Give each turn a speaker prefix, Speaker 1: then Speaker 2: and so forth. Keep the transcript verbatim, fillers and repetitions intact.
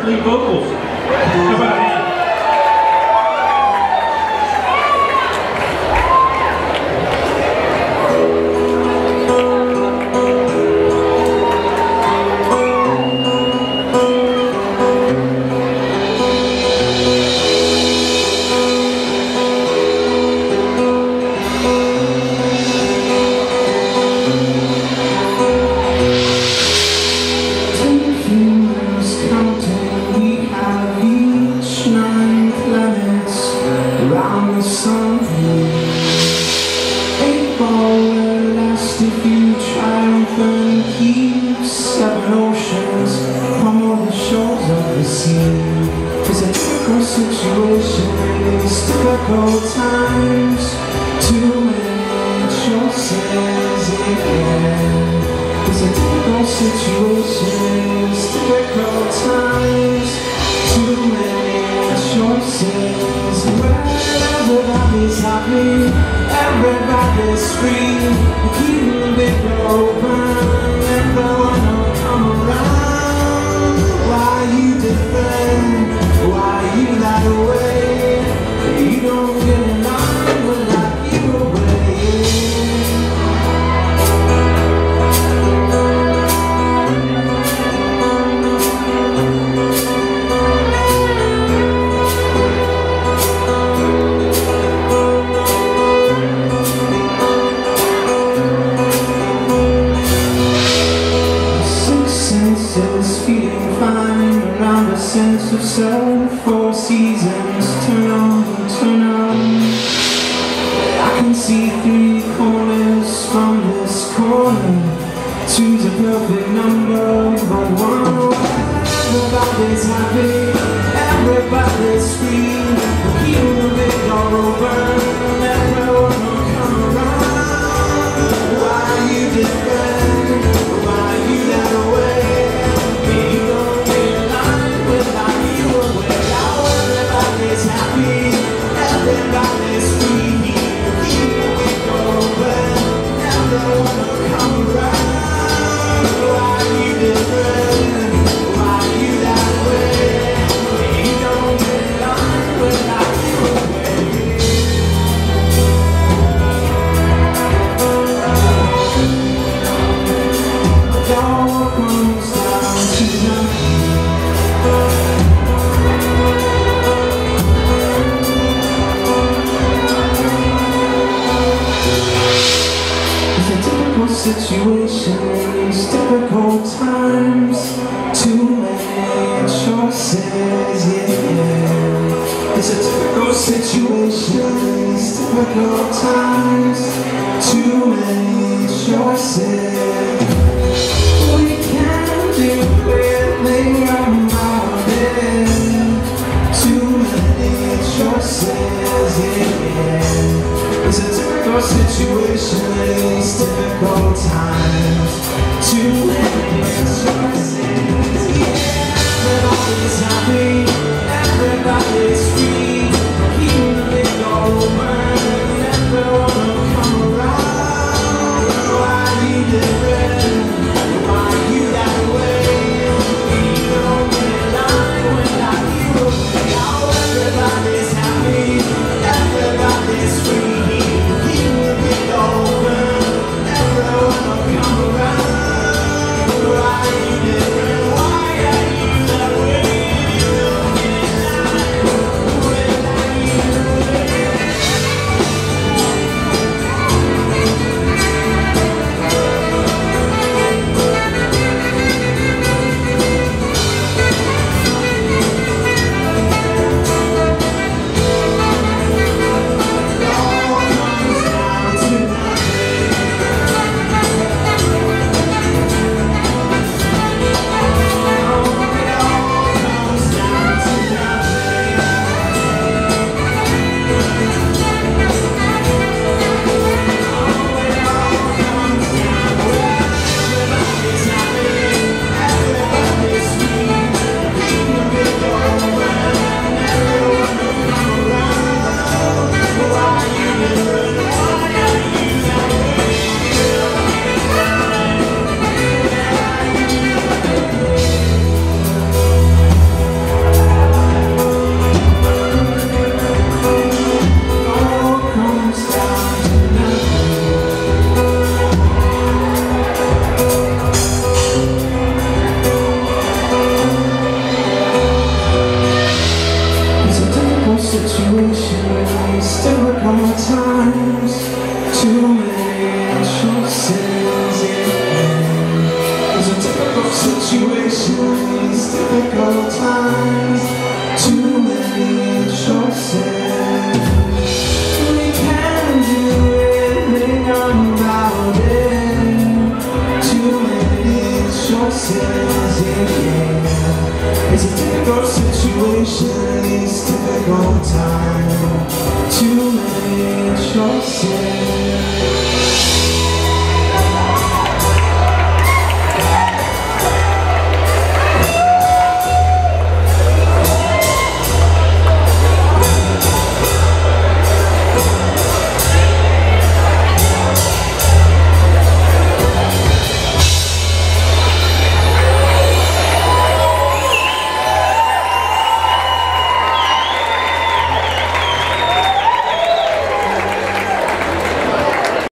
Speaker 1: lead vocals. How about that?
Speaker 2: If you triumph and keep seven oceans from all the shores of the sea, it's a typical situation, it's typical times, too many choices in the end. It's a typical situation, it's typical times, too many choices. Where everybody's happy, everybody's free. Keep it open, everyone will come around. Why you different? Why you that way? You don't get in line with like you away. Feeling fine around a sense of self. Four seasons turn on, turn on. I can see three corners from this corner. Two's a perfect number, but one. Everybody's happy, everybody's free. Keep the big door open, everyone will come around. Why you different? Why you that way? Everybody's free, keep it open, everyone will come around. Why you different? Why you that way? You don't get on without you away. It all comes down to nothing. Situations, difficult times, too many choices, yeah. It's a typical situation, it's difficult times, too many choices. We can't do anything about it. Too many choices, yeah. It's a typical situation, it's difficult times, too many choices, yeah. Everybody's happy, everybody's free. Keep the big door open, everyone will come around. Why you different? Why you that way? You don't get in line without you away. Oh, everybody's happy, everybody's free. Keep the big door open, everyone will come around. situations, difficult times, too many choices. We can't do anything about it. Too many choices, yeah. It's a difficult situation, it's difficult time. Too many choices.